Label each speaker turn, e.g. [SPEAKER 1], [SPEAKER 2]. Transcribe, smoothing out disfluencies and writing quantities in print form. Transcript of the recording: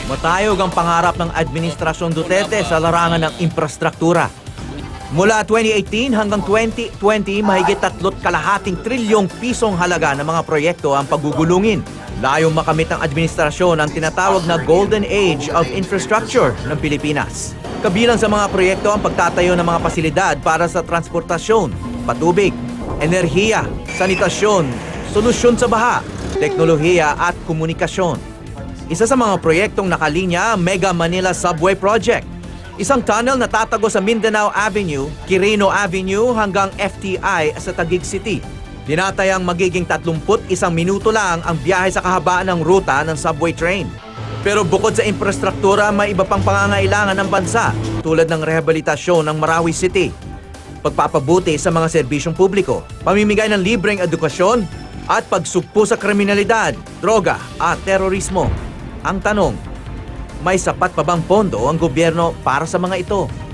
[SPEAKER 1] Matayog ang pangarap ng Administrasyon Duterte sa larangan ng infrastruktura. Mula 2018 hanggang 2020, mahigit 3.2 trilyong pisong halaga ng mga proyekto ang pagugulungin. Layong makamit ng administrasyon ang tinatawag na Golden Age of Infrastructure ng Pilipinas. Kabilang sa mga proyekto ang pagtatayo ng mga pasilidad para sa transportasyon, patubig, enerhiya, sanitasyon, solusyon sa baha, teknolohiya at komunikasyon. Isa sa mga proyektong nakalinya, Mega Manila Subway Project. Isang tunnel na tatago sa Mindanao Avenue, Quirino Avenue hanggang FTI sa Taguig City. Tinatayang magiging 31 minuto lang ang biyahe sa kahabaan ng ruta ng subway train. Pero bukod sa infrastruktura, may iba pang pangangailangan ng bansa tulad ng rehabilitasyon ng Marawi City, pagpapabuti sa mga serbisyong publiko, pamimigay ng libreng edukasyon at pagsugpo sa kriminalidad, droga at terorismo. Ang tanong, may sapat pa bang pondo ang gobyerno para sa mga ito?